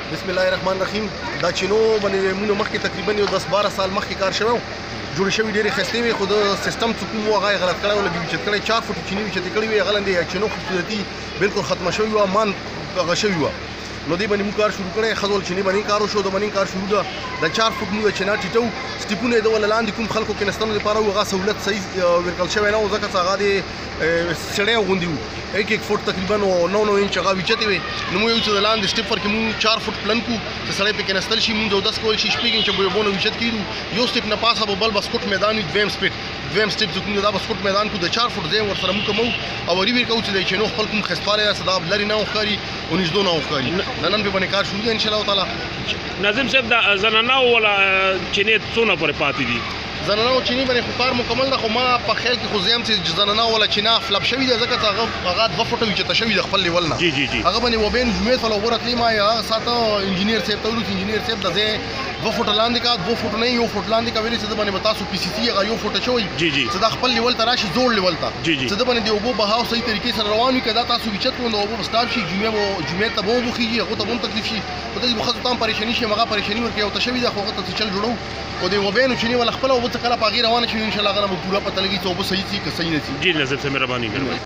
بسم الله الرحمن الرحیم. دا چینو باندې مونږ مخکې تقریبا یو 10-12 سال مخکې کار شوی جوړ شوی ډېرې ښایستې وي، خو د سیسټم څه کوم هغه یې غلط کړی و، لږ ویچت کړی 4 فوټه چیني ویچتې کړې وې، هغه لاندې چینو خوبصورتي بالکل ختمه شوې وه، مان هغه شوې وه. نو دې باندې مونږ کار شروع کړی، ښه ډول چیني باندې کار وشو. د باندې کار شروع ده، د 4 فوټ مونږ چینه ټیټو، سټیپونه یې د وله لاندې کوم خلکو کېناستلو لپاره و، هغه سهولت صحیح ورکړل شوی نه و، ځکه چې هغه د سړی غوندې و، 1 فوټ تقریبا 9 انچ هغه ویچتې وې. نو موږ یو څه د لاندې سټیپ ورکې مونږ 4 فوټ پلن کړو چې سړی پکې کېناستل شي، مونږ 10 کول شي، 6 انچه به یې بونه ویچت کړو. یو سټیپ نه پاسه به بل بسکوټ میدان وي، دویم سټیپ چې کوم دا بسکوټ میدان کو د 4 فوټ ځای ورسره مونږ کوو او وري کوو چې د چینو خپل کوم ښایستوالی ده دا لرې نه وښکاري او نږدې نه وښکاري. د نن پې باندې کار شروع دی انشاءالله تعالی. ناظم صاحب د زنانهو والا چینې څونه پورې پاتې دي؟ زنانهو چینی باندې خو کار مکمل ده، خو ما په خیال کې خو زه یم چې زنانهو والا چینه فلپ شوې ده، ځکه چې هغه 2 فوټه ویچته شوې ده خپل لیول نه. هغه باندې وبین جمعیت والا اوبه راتلې، ما هغه ساته انجینیر صاحب ته ویلو چې انجینیر صاحب د ځای 2 فوټه لاندې کا، 2 فوټه نه 1 فوټ لاندې کا، ویلې چې د باندې به تاسو پی سی سی هغه 1 فوټه شوی چې دا خپل لیول ته راشي، زوړ لیول ته چې د باندې د اوبو بهاو صحیح طریقې سره روان وي، که دا تاسو ویچت کړو د اوبو به سټاپ شي، جمعیت ته به وبخېږي، هغو ته به هم تکلیف شي، په دې به ښځو ته هم پریشاني شي، هغه پریشاني ورکوي او ته شوي ده، خو هغه ته چل جوړو او د وبینو چینې والا خپله اوبه څه کله په هغې روانه شي، انشاءالله هغه نه به پوره پته لګي چې اوبه صحیح سي که صحیح نه سي. جی ناظم صاحب مهرباني.